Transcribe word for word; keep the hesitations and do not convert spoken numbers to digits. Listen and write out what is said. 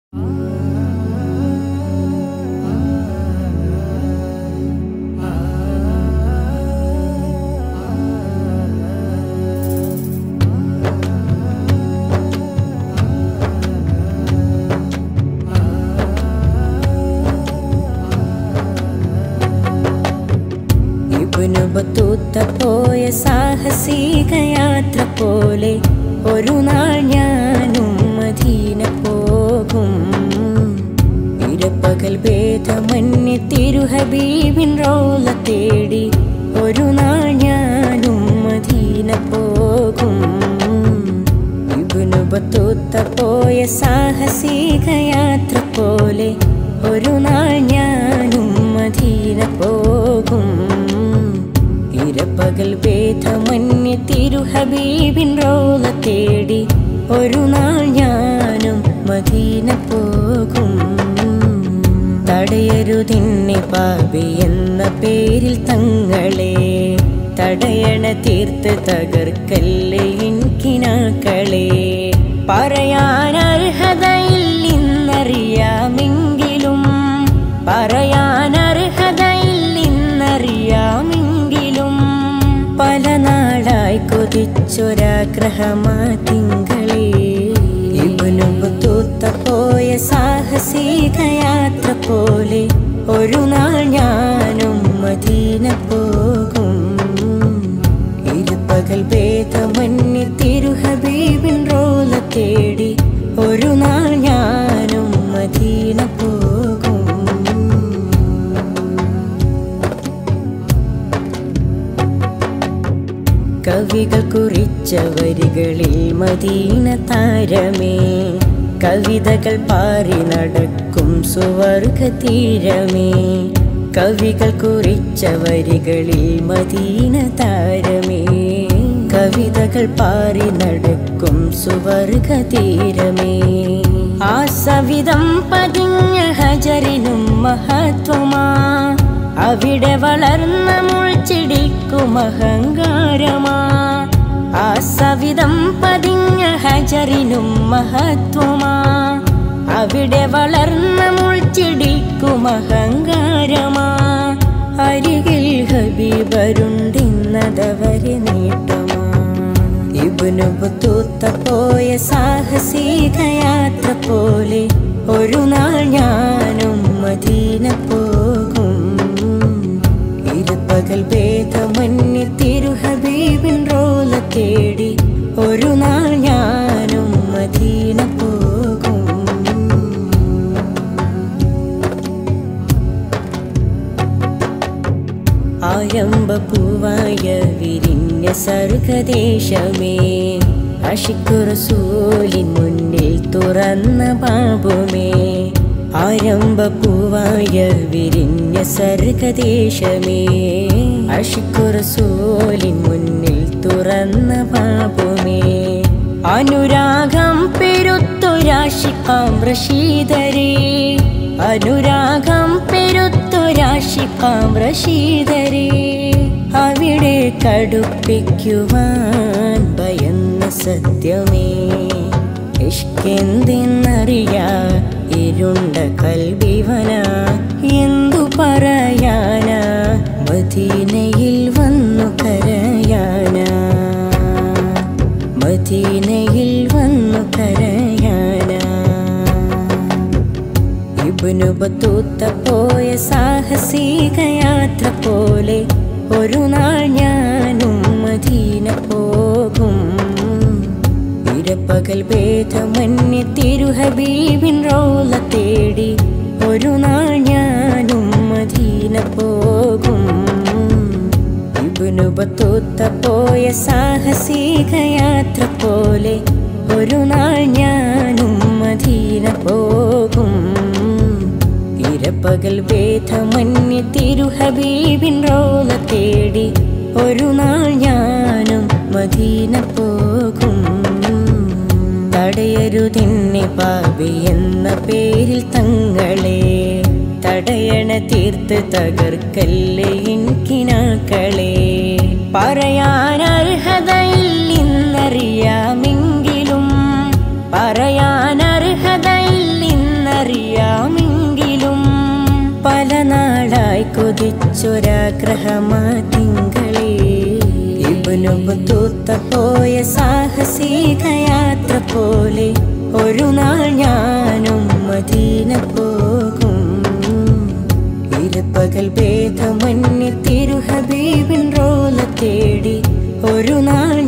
Ibnu Battuta പോയ സാഹസിക യാത്ര പോലെ ഒരു നാൾ ഞാനും മദീന പോകും. ഇരപ്പകൽ ഭേദമന്യേ തിരുഹബീബിൻ റൗള തേടി ഒരു നാൾ ഞാനും മദീന പോകും. ഇബ്നു ബത്തൂത്ത പോയ സാഹസിക യാത്ര പോലെ ഒരു നാൾ ഞാനും മദീന പോകും. ഇരപ്പകൽ ഭേദമന്യേ തിരുഹബീബിൻ റൗള തേടി ഒരു നാൾ ഞാനും മദീന പോകും. തടയരുതിന്നെ പാപി എന്ന പേരിൽ തങ്ങളെ, തടയണ തീർത്ത് തകർക്കല്ലേ എനിക്കിനാക്കളെ. പറയാനർഹതയില്ലെന്നറിയാമെങ്കിലും പറയാനർഹതയില്ലെന്നറിയാമെങ്കിലും പല നാളായി കൊതിച്ചൊരാഗ്രഹമാ തിങ്കളേ. ഇബ്നു ബത്തൂത്ത പോയ സാഹസിക യാത്ര പോലെ ഒരു നാൾ ഞാനും മദീന പോകും. ഇരുപകൽ ഭേദമന്യേ തിരുഹബീബിൻ റൗള തേടി ഒരു നാൾ ഞാനും മദീന പോകും. കവികൾ കുറിച്ച വരികളിൽ മദീന താരമേ, കവിതകൾ പാറി നടക്കും സുവർഗ തീരമേ. കവികൾ കുറിച്ച വരികളിൽ മദീന താരമേ, കവിതകൾ പാറി നടക്കും സുവർഗ തീരമേ. ആ സവിധം പതിഞ്ഞ ഹജറിനും മഹത്വമാ, അവിടെ വളർന്ന മുൾച്ചിടിക്കും അഹങ്കാരമാ. ആ സവിധം പതിഞ്ഞ ഹജറിനും മഹത്വമാ, അവിടെ വളർന്ന മുൾച്ചിടിക്കും അഹങ്കാരമാ. അരികിൽ ഹബീബരുണ്ടെന്നതവരെ നേട്ടമാ. ഇബ്നു ബത്തൂത്ത പോയ സാഹസിക യാത്ര പോലെ ഒരു നാൾ ഞാനും മദീന പോകും. ഇരുപകൽ ഭേദമന്യേ തിരുഹബീബിൻ റൗള തേടി ഒരു നാൾ ഞാനും മദീന പോകും. ആരംഭപ്പൂവായ വിരിഞ്ഞ സർഗദേശമേ, അശിഖു റസൂലിൻ മുന്നിൽ തുറന്ന ബാബുമേ. ആരംഭപ്പൂവായ വിരിഞ്ഞ സർഗദേശമേ, അശിഖു റസൂലിൻ മുന്നിൽ തുറന്ന ബാബുമേ. അനുരാഗം പെരുത്തൊരാശിഖാം റഷീദരേ, അനുരാഗം പെരുത്തൊരാശിഖാം റഷീദരേ. അവിടെ കടുപ്പിക്കുവാൻ ഭയന്ന സത്യമേ, ഇഷ്കെന്തെന്നറിയാ ഇരുണ്ട കൽബിവന. എന്തു പറയാനാ മദീനയിൽ വന്നു കരയാനാ, മദീനയിൽ വന്നു കരയാനാ. ഇബ്നു ബത്തൂത്ത പോയ സാഹസിക യാത്ര പോലെ ഒരു നാൾ ഞാനും മദീന പോകും. ഇരപ്പകൽ ഭേദമന്യേ തിരുഹബീബിൻ റൗള തേടി ഒരു നാൾ ഞാനും മദീന പോകും. ഇബ്നു ബത്തൂത്ത പോയ സാഹസിക യാത്ര പോലെ ഒരു നാൾ ഞാനും മദീന പോകും. ഇരപ്പകൽ ഭേദമന്യേ തിരുഹബീബിൻ റൗള തേടി ഒരു നാൾ ഞാനും മദീന പോകും. തടയരുതിന്നെ പാപി എന്ന പേരിൽ തങ്ങളെ, തടയണ തീർത്ത് തകർക്കല്ലേ എനിക്കിനാക്കളെ. പറയാനർഹതയില്ലെന്നറിയാമെങ്കിലും പറയാനർഹതയില്ലെന്നറിയാമെങ്കിലും കാണാനായി കൊതിച്ചൊരാഗ്രഹമാ തിങ്കളേ ഇബ്നു ബത്തൂത്ത പോയ സാഹസിക യാത്ര പോലെ ഒരു നാൾ ഞാനും മദീന പോകും ഇരപ്പകൽ ഭേദമന്യേ തിരു ഹബീബിൻ റോള തേടി ഒരു നാൾ